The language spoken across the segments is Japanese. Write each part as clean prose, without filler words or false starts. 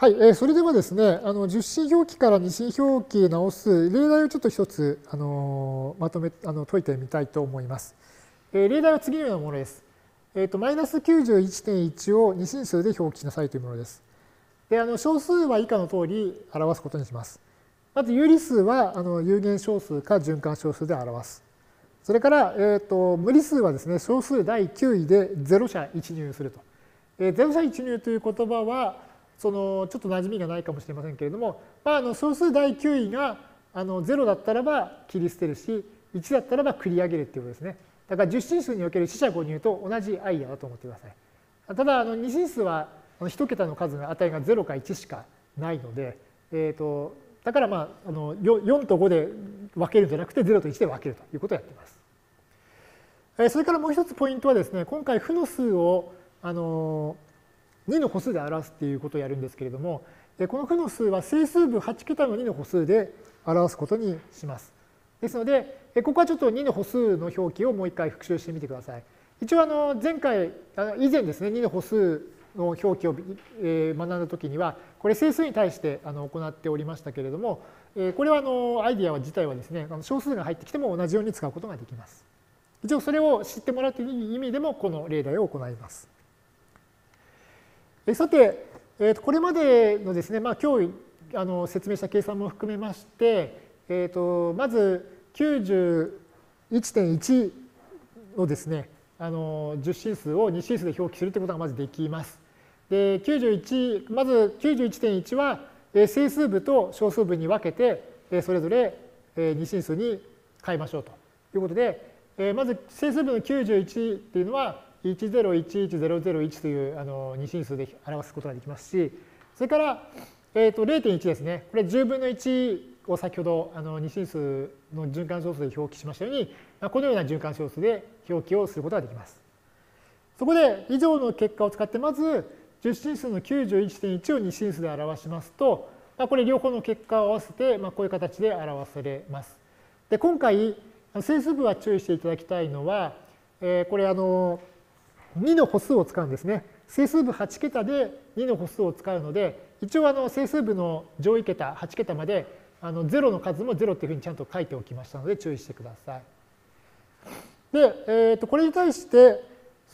はい、それではですね、10進表記から2進表記へ直す例題をちょっと一つ、まとめ、解いてみたいと思います。例題は次のようなものです。マイナス 91.1 を2進数で表記しなさいというものです。で、小数は以下の通り表すことにします。まず有理数は有限小数か循環小数で表す。それから、無理数はですね、小数第9位で0者1入すると。0者1入という言葉は、ちょっと馴染みがないかもしれませんけれども、小数第9位が0だったらば切り捨てるし、1だったらば繰り上げるっていうことですね。だから10進数における四捨五入と同じアイデアだと思ってください。ただ、2進数は1桁の数の値が0か1しかないので、だから4と5で分けるんじゃなくて0と1で分けるということをやっています。それからもう一つポイントはですね、今回負の数を2の歩数で表すっていうことをやるんですけれども、この負の数は整数部8桁の2の歩数で表すことにします。ですので、ここはちょっと2の歩数の表記をもう一回復習してみてください。一応前回、以前ですね、2の歩数の表記を学んだときには、これ整数に対して行っておりましたけれども、これはアイディア自体はですね、小数が入ってきても同じように使うことができます。一応それを知ってもらうという意味でも、この例題を行います。さて、これまでのですね、今日説明した計算も含めまして、まず 91.1 をですね、10進数を2進数で表記するということがまずできます。で、まず 91.1 は整数部と小数部に分けて、それぞれ2進数に変えましょうということで、まず整数部の91っていうのは、10110001という2進数で表すことができますし、それから、0.1 ですね。これ10分の1を先ほど2進数の循環小数で表記しましたように、このような循環小数で表記をすることができます。そこで以上の結果を使ってまず10進数の 91.1 を2進数で表しますと、これ両方の結果を合わせてこういう形で表されます。で、今回整数部は注意していただきたいのは、これ2の歩数を使うんですね。整数部8桁で2の歩数を使うので、一応整数部の上位桁、8桁まで0の数も0っていうふうにちゃんと書いておきましたので注意してください。で、これに対して、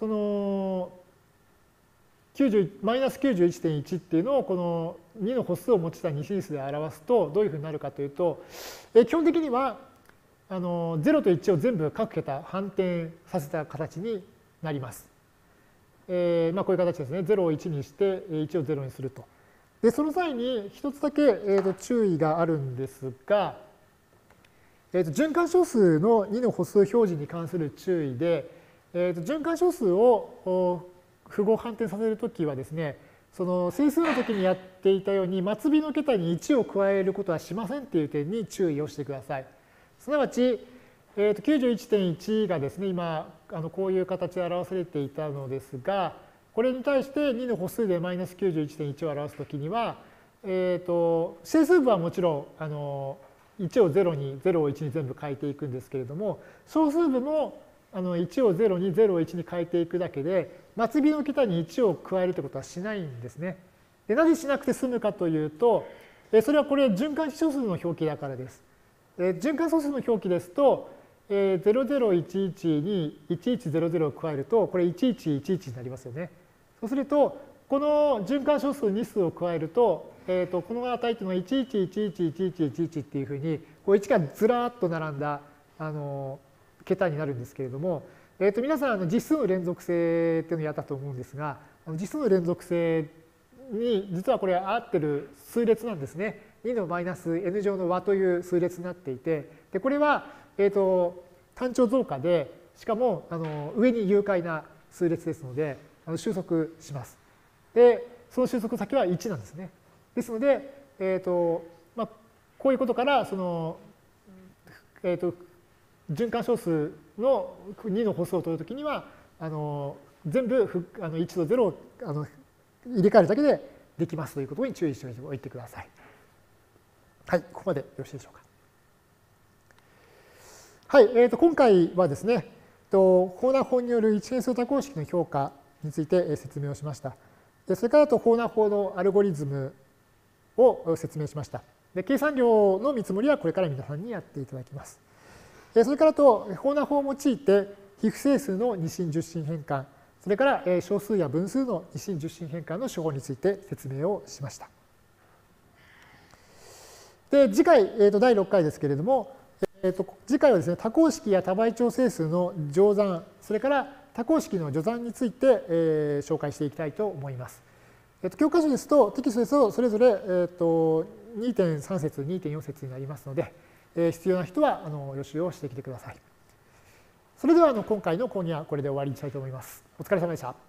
マイナス 91.1 っていうのをこの2の歩数を持ちた2進数で表すとどういうふうになるかというと、基本的には0と1を全部各桁反転させた形になります。こういう形ですね。0を1にして1を0にすると。で、その際に一つだけ注意があるんですが、循環小数の2の歩数表示に関する注意で、循環小数を符号反転させるときはですね、その整数の時にやっていたように末尾の桁に1を加えることはしませんっていう点に注意をしてください。すなわち、91.1 がですね、今、こういう形で表されていたのですが、これに対して2の歩数でマイナス 91.1 を表すときには、整数部はもちろん、1を0に、0を1に全部変えていくんですけれども、小数部も1を0に、0を1に変えていくだけで、末尾の桁に1を加えるということはしないんですね。で、なぜしなくて済むかというと、それはこれ循環小数の表記だからです。循環小数の表記ですと、0011に1100を加えると、これ1111になりますよね。そうすると、この循環小数2数を加えると、この値というのは11111111っていうふうに、1がずらーっと並んだ桁になるんですけれども、皆さん実数の連続性っていうのをやったと思うんですが、実数の連続性に実はこれ合ってる数列なんですね。2のマイナス n 乗の和という数列になっていて、でこれは単調増加で、しかも上に有解な数列ですので、収束します。で、その収束先は1なんですね。ですので、こういうことから、循環小数の2の歩数を取るときには、全部1と0を入れ替えるだけでできますということに注意しておいてください。はい、ここまでよろしいでしょうか。はい、今回はですね、ホーナー法による一変数多項式の評価について説明をしました。それからホーナー法のアルゴリズムを説明しました。で、計算量の見積もりはこれから皆さんにやっていただきます。それからと、ホーナー法を用いて、非不整数の二進十進変換、それから小数や分数の二進十進変換の手法について説明をしました。で、次回、第6回ですけれども、次回はですね、多項式や多倍長整数の乗算、それから多項式の序算について、紹介していきたいと思います。教科書ですと、テキストですと、それぞれ、2.3 節、2.4 節になりますので、必要な人は予習をしてきてください。それでは今回の講義はこれで終わりにしたいと思います。お疲れ様でした。